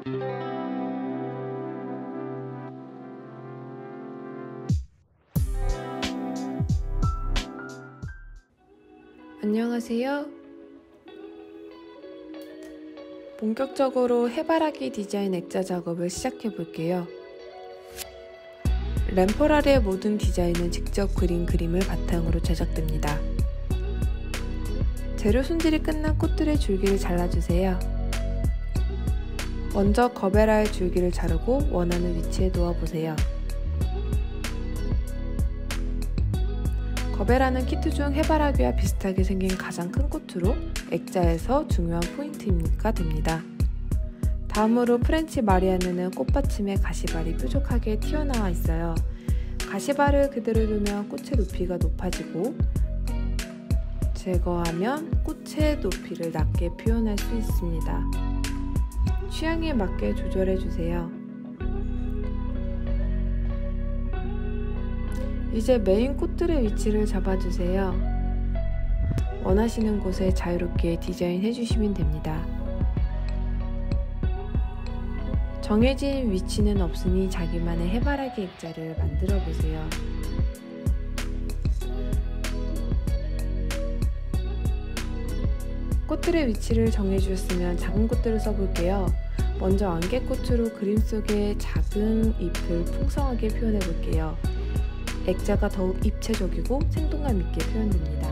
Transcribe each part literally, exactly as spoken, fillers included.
안녕하세요. 본격적으로 해바라기 디자인 액자 작업을 시작해 볼게요. 램퍼랄의 모든 디자인은 직접 그린 그림을 바탕으로 제작됩니다. 재료 손질이 끝난 꽃들의 줄기를 잘라주세요. 먼저 거베라의 줄기를 자르고 원하는 위치에 놓아보세요. 거베라는 키트 중 해바라기와 비슷하게 생긴 가장 큰 꽃으로 액자에서 중요한 포인트가 됩니다. 다음으로 프렌치 마리아누는 꽃받침에 가시발이 뾰족하게 튀어나와 있어요. 가시발을 그대로 두면 꽃의 높이가 높아지고 제거하면 꽃의 높이를 낮게 표현할 수 있습니다. 취향에 맞게 조절해주세요. 이제 메인 꽃들의 위치를 잡아주세요. 원하시는 곳에 자유롭게 디자인해 주시면 됩니다. 정해진 위치는 없으니 자기만의 해바라기 액자를 만들어 보세요. 꽃들의 위치를 정해 주셨으면 작은 꽃들을 써볼게요. 먼저 안개꽃으로 그림 속의 작은 잎을 풍성하게 표현해 볼게요. 액자가 더욱 입체적이고 생동감 있게 표현됩니다.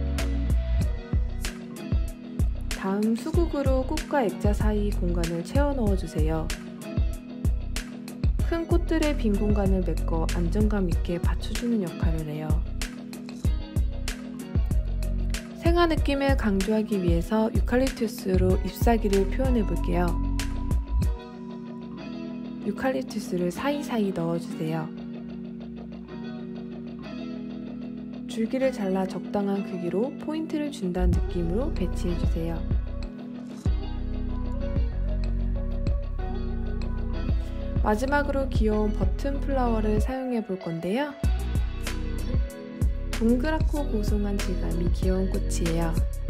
다음 수국으로 꽃과 액자 사이 공간을 채워 넣어주세요. 큰 꽃들의 빈 공간을 메꿔 안정감 있게 받쳐주는 역할을 해요. 생화 느낌을 강조하기 위해서 유칼립투스로 잎사귀를 표현해 볼게요. 유칼립투스를 사이사이 넣어주세요. 줄기를 잘라 적당한 크기로 포인트를 준다는 느낌으로 배치해주세요. 마지막으로 귀여운 버튼 플라워를 사용해 볼 건데요. 동그랗고 보송한 질감이 귀여운 꽃이에요.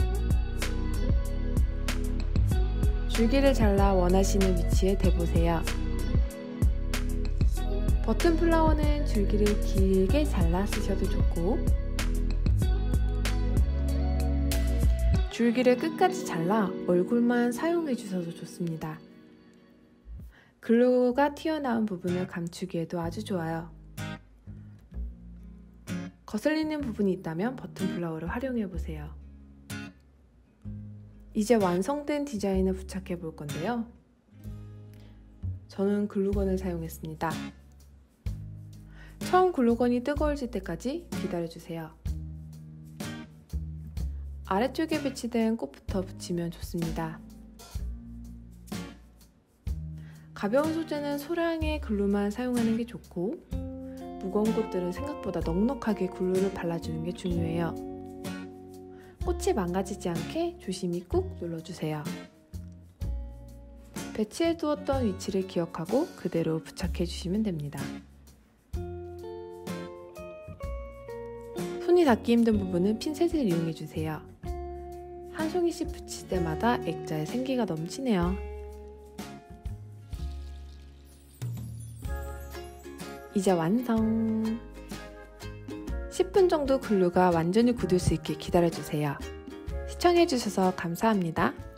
줄기를 잘라 원하시는 위치에 대보세요. 버튼 플라워는 줄기를 길게 잘라 쓰셔도 좋고 줄기를 끝까지 잘라 얼굴만 사용해 주셔도 좋습니다. 글루가 튀어나온 부분을 감추기에도 아주 좋아요. 거슬리는 부분이 있다면 버튼 플라워를 활용해 보세요. 이제 완성된 디자인을 부착해 볼 건데요. 저는 글루건을 사용했습니다. 처음 글루건이 뜨거워질 때까지 기다려주세요. 아래쪽에 배치된 꽃부터 붙이면 좋습니다. 가벼운 소재는 소량의 글루만 사용하는 게 좋고 무거운 꽃들은 생각보다 넉넉하게 글루를 발라주는 게 중요해요. 꽃이 망가지지 않게 조심히 꾹 눌러주세요. 배치해 두었던 위치를 기억하고 그대로 부착해 주시면 됩니다. 손이 닿기 힘든 부분은 핀셋을 이용해 주세요. 한 송이씩 붙일 때마다 액자에 생기가 넘치네요. 이제 완성! 십 분 정도 글루가 완전히 굳을 수 있게 기다려주세요. 시청해주셔서 감사합니다.